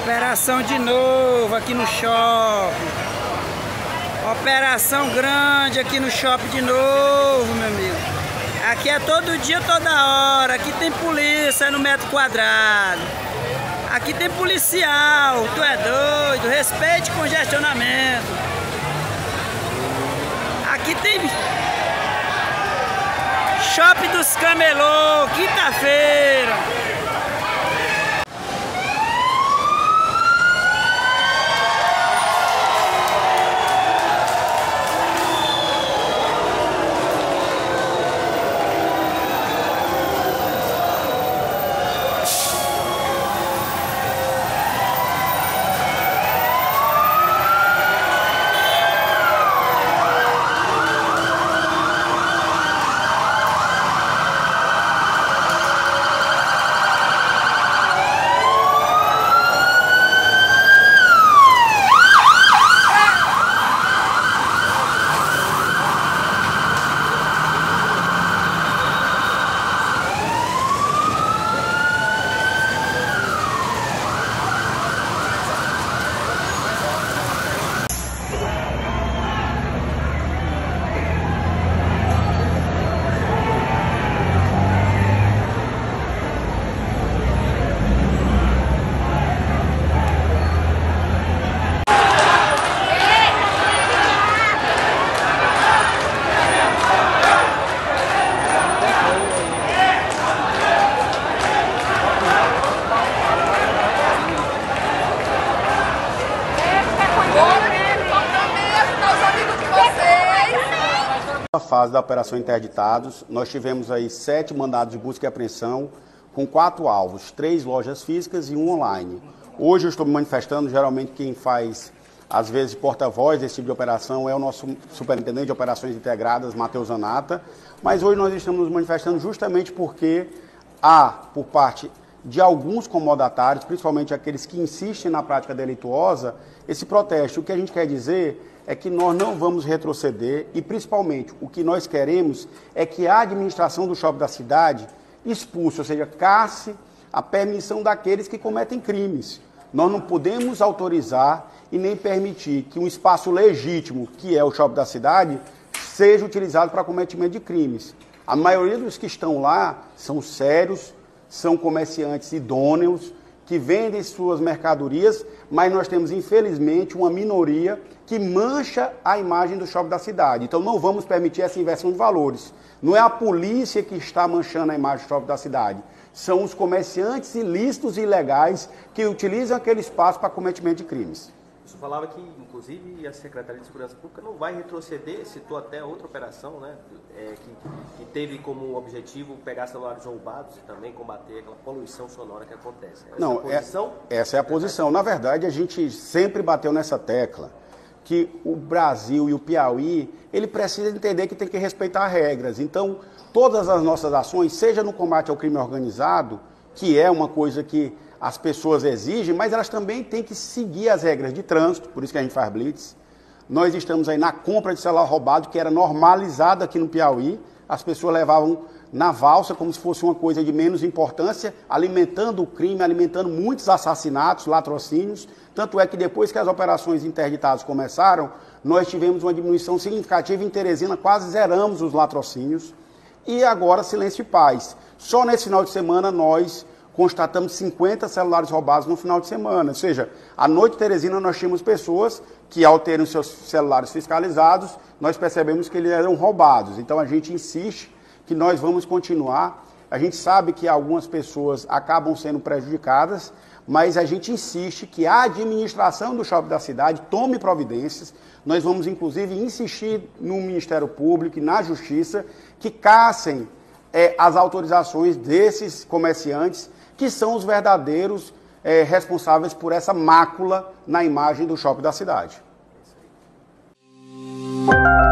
Operação de novo aqui no shopping. Operação grande aqui no shopping de novo, meu amigo. Aqui é todo dia, toda hora. Aqui tem polícia no metro quadrado. Aqui tem policial. Tu é doido? Respeite congestionamento. Aqui tem Shopping dos Camelô, quinta-feira. Na fase da Operação Interditados, nós tivemos aí 7 mandados de busca e apreensão com 4 alvos, 3 lojas físicas e 1 online. Hoje eu estou me manifestando, geralmente quem faz, às vezes, porta-voz desse tipo de operação é o nosso superintendente de operações integradas, Matheus Zanata, mas hoje nós estamos nos manifestando justamente porque há, por parte de alguns comodatários, principalmente aqueles que insistem na prática delituosa, esse protesto. O que a gente quer dizer é que nós não vamos retroceder e, principalmente, o que nós queremos é que a administração do shopping da cidade expulse, ou seja, casse a permissão daqueles que cometem crimes. Nós não podemos autorizar e nem permitir que um espaço legítimo, que é o shopping da cidade, seja utilizado para cometimento de crimes. A maioria dos que estão lá são sérios, são comerciantes idôneos, que vendem suas mercadorias, mas nós temos, infelizmente, uma minoria que mancha a imagem do shopping da cidade. Então não vamos permitir essa inversão de valores. Não é a polícia que está manchando a imagem do shopping da cidade. São os comerciantes ilícitos e ilegais que utilizam aquele espaço para cometimento de crimes. Você falava que, inclusive, a Secretaria de Segurança Pública não vai retroceder, citou até outra operação, né, que teve como objetivo pegar celulares roubados e também combater aquela poluição sonora que acontece. Essa é a posição. Na verdade, a gente sempre bateu nessa tecla que o Brasil e o Piauí, ele precisa entender que tem que respeitar regras. Então, todas as nossas ações, seja no combate ao crime organizado, que é uma coisa que as pessoas exigem, mas elas também têm que seguir as regras de trânsito, por isso que a gente faz blitz. Nós estamos aí na compra de celular roubado, que era normalizado aqui no Piauí. As pessoas levavam na valsa como se fosse uma coisa de menos importância, alimentando o crime, alimentando muitos assassinatos, latrocínios. Tanto é que depois que as operações interditadas começaram, nós tivemos uma diminuição significativa em Teresina, quase zeramos os latrocínios. E agora silêncio e paz. Só nesse final de semana nós constatamos 50 celulares roubados no final de semana. Ou seja, à noite em Teresina nós tínhamos pessoas que, ao terem seus celulares fiscalizados, nós percebemos que eles eram roubados. Então a gente insiste que nós vamos continuar. A gente sabe que algumas pessoas acabam sendo prejudicadas, mas a gente insiste que a administração do shopping da cidade tome providências. Nós vamos, inclusive, insistir no Ministério Público e na Justiça que cassem as autorizações desses comerciantes, que são os verdadeiros responsáveis por essa mácula na imagem do shopping da cidade.